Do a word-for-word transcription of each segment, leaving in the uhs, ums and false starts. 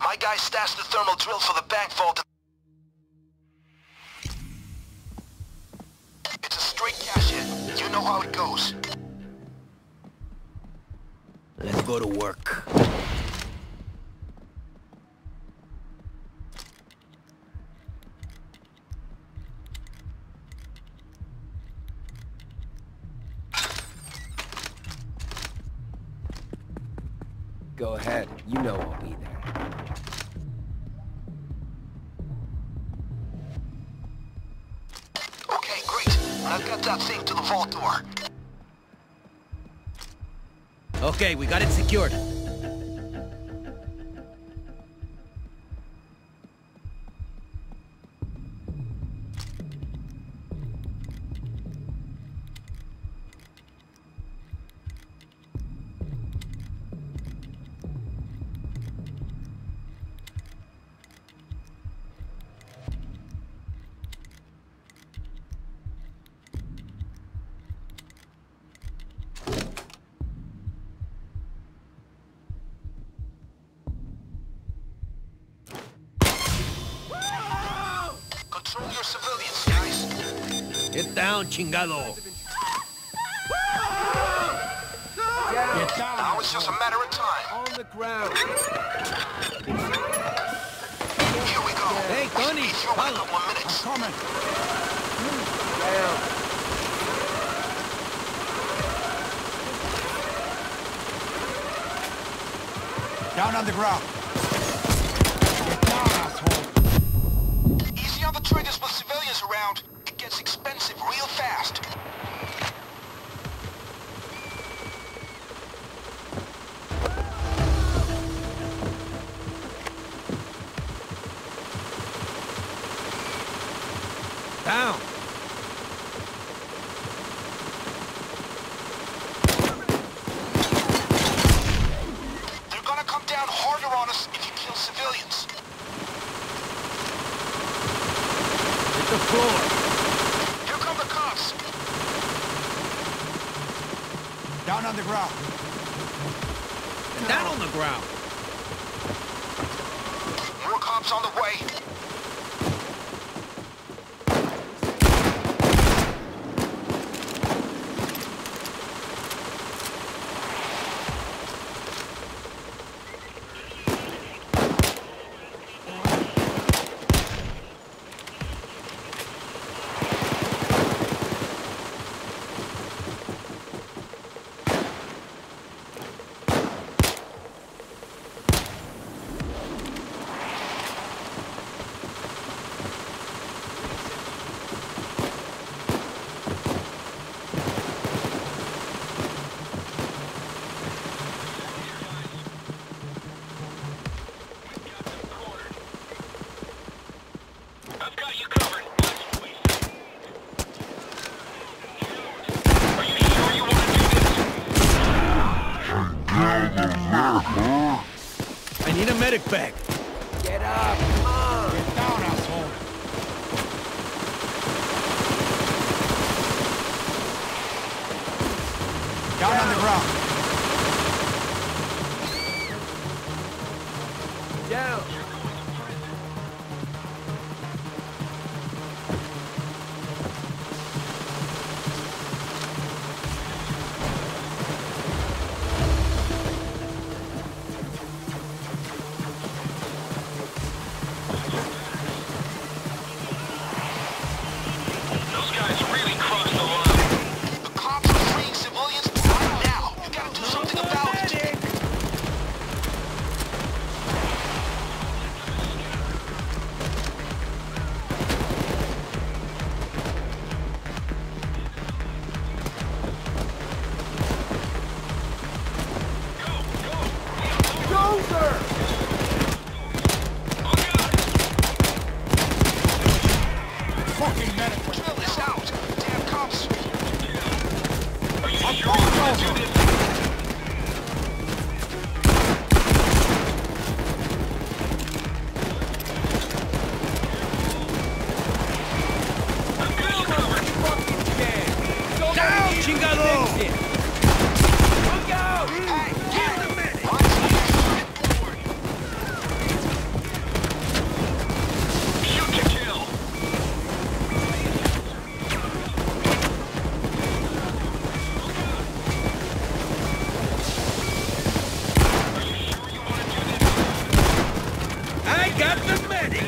My guy stashed the thermal drill for the bank vault. It's a straight cash hit. You know how it goes. Let's go to work. Go ahead. You know I'll be there. Okay, great. I've got that thing to the vault door. Okay, we got it secured. Control your civilians, guys. Get down, chingado. Get down! Now it's just a matter of time. On the ground! Here we go. Hey, Tony, Be through in a follow. couple of minutes. Coming! Down. Down on the ground! Get down, asshole! Easy on the triggers with civilians around. It gets expensive real fast. Down. They're gonna come down harder on us if you kill civilians. Hit the floor. Here come the cops. Down on the ground! Down on the ground. More cops on the way. I've got you covered. Are you sure you want to do this? I need a medic bag. Get up. Come on. Get down, asshole! Down on the ground! Down. Those guys really crossed the line. The cops are freeing civilians right now. You gotta do something about it. I got the medic!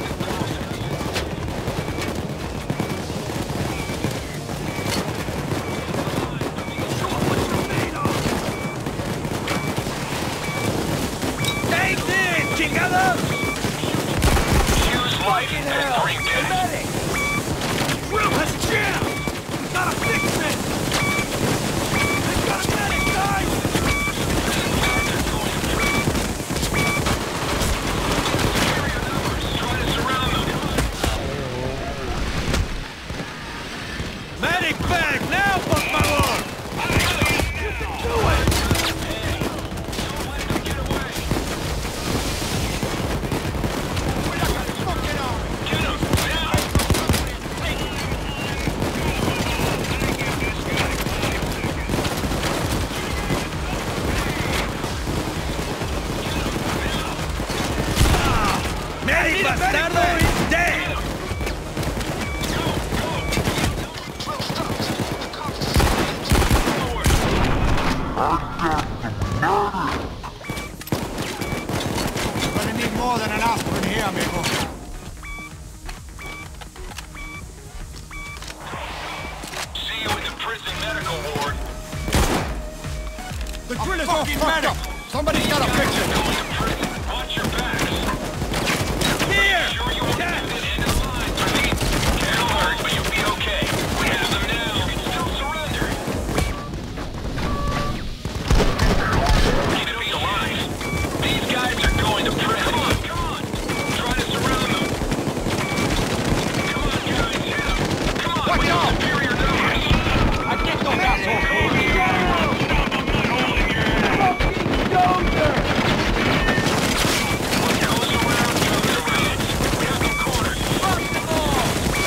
Take this, chingados! Use life and bring death. Medic! Will has jammed! We gotta fix this! They got a medic, guys! Try to surround them. Medic bag now, por favor! You can do it! Get away. Get him, now! Medic bastardo is dead! Drill stopped. The cops decided. Gonna need more than an aspirin here, amigo. See you in the prison medical ward. The drill is fucking medic! Somebody's got a picture! Going to prison. Watch your backs. Here! Sure you want Catch! to get end of the line, Repeat. Get hurt, but you'll be okay. We have them now. You can still surrender. Keep it alive. These guys are going to prison. Come on, come on. Try to surround them. Come on, guys, hit them. Come on, Watch we have out. superior numbers. I get those assholes! What goes around comes around. We have them cornered.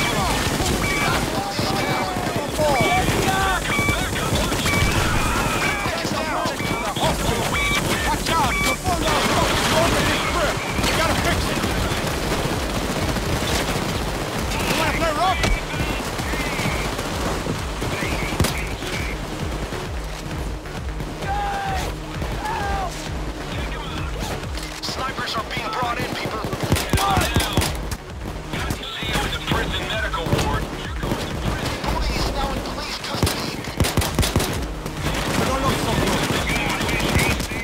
Watch out! It's a full load fucking going to this trip! We gotta fix it! You wanna play rough? Snipers are being brought in, people. See you in the prison medical ward. Booty is now in police custody. We don't look so good.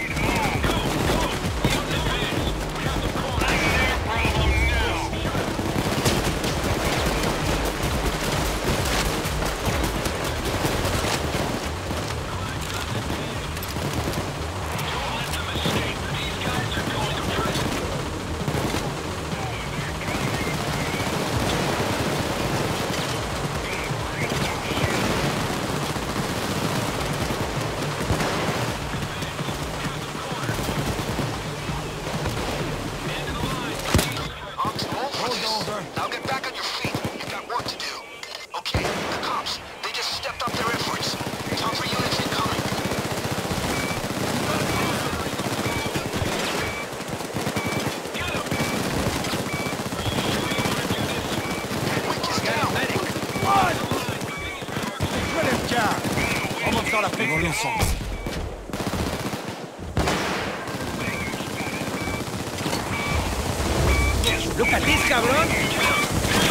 I'm too old for this. Bulldozer. Now get back on your feet. You've got work to do. Okay, the cops. They just stepped up their efforts. Time for units incoming. Wick is down. The drill is jammed. Almost got a fix this. Look at this, cabrón!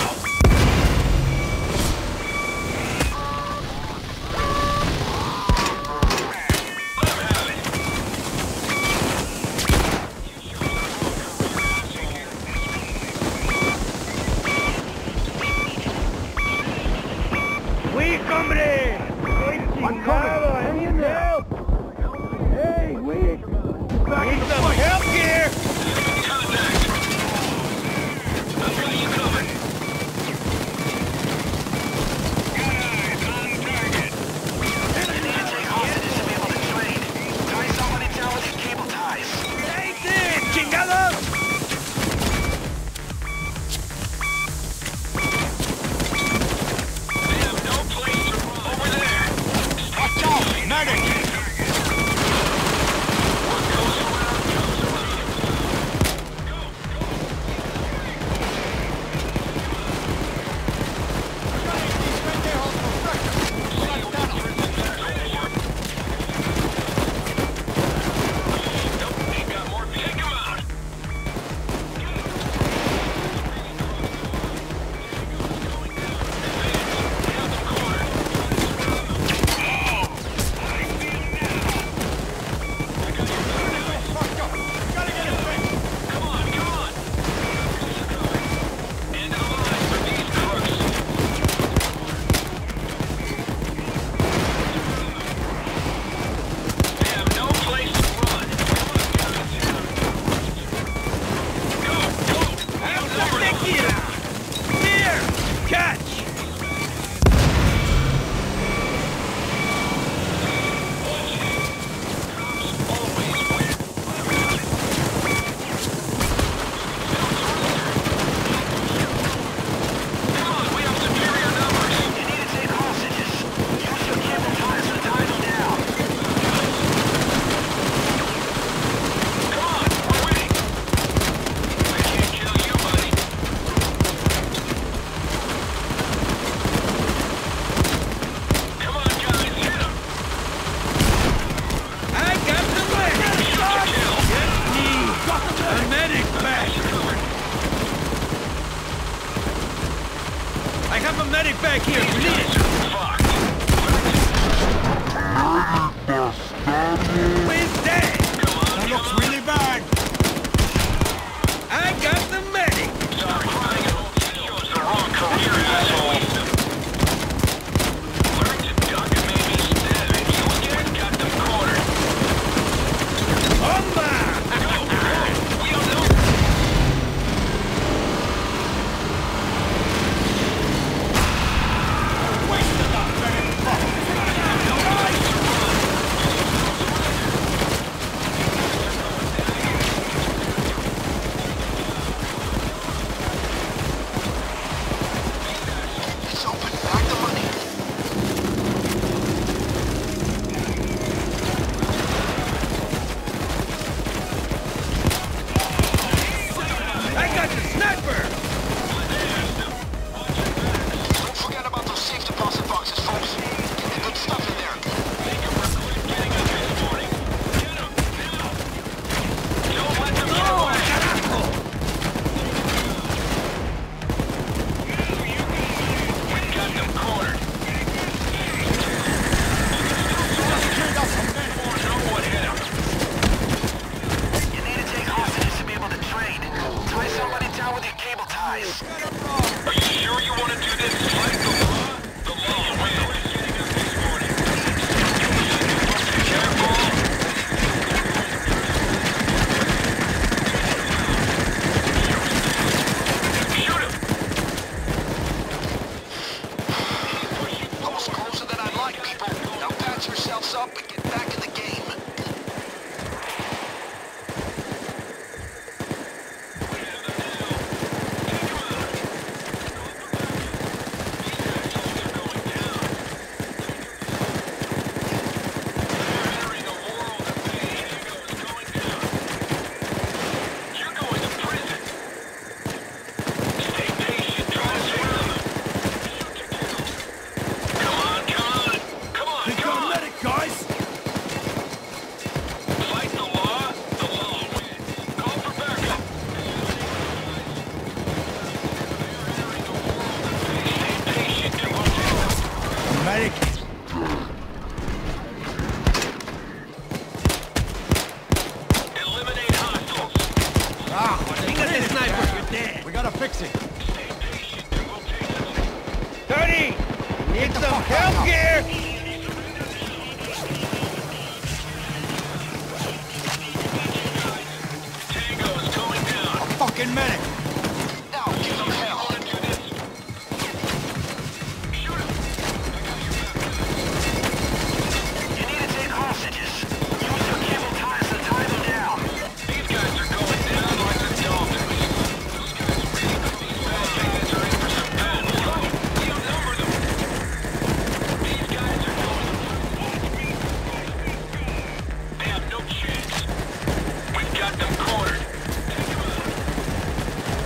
¡Wick, hombre! ¡Estoy chingado! I need help! Hey, Wick! Need some help here! Contact. I've got you covered. back here if you need it. Fuck. Where's that? Come on, That come looks on. really bad. I got the medic. Stop crying and hold still. It's the wrong career, asshole. Learn to duck maybe instead. You again got them cornered. Homba! Go, go. We don't know. Wasted that medic. No place to run. It's open. Back the money. I got the sniper! Don't forget about those safe deposit boxes, folks. Get the good stuff in there. Make him recruit getting up this morning. Get him, now. Don't let them get away. We've got them cornered. Know what hit him. You need to take hostages to be able to trade. Tie somebody down with your cable ties. Are you sure you want to do this? Fight the law? The law wins. Getting up this morning. Careful. Shoot him. That was closer than I'd like, people. Now patch yourselves up and get back in the game. You're going to prison. Stay patient. Try to surround them. Come on, come on. Come on, We come got on. medic, guys! Fight the law, the law wins. Call for backup. Stay patient and we'll take them. Medic. Eliminate hostiles. Ah, I got the sniper, you're dead. we gotta fix it. Stay patient and we'll take them. Tony! Need some help here! Tango's going down. A fucking medic. Now give them hell. Want to do this? Shoot him. You need to take hostages. Use your cable ties to tie them down. These guys are going down like the Dolphins. Those guys are ready. These bad guys are in for some battle. We outnumber them. These guys are going. They have no chance. We've got them cornered. Take them out.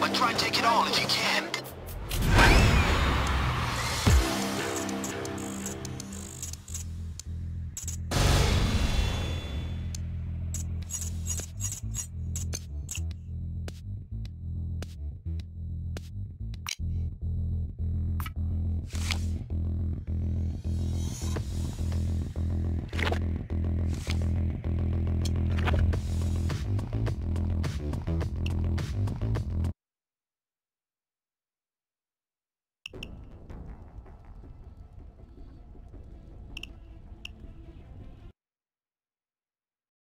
but try and take it all if you can.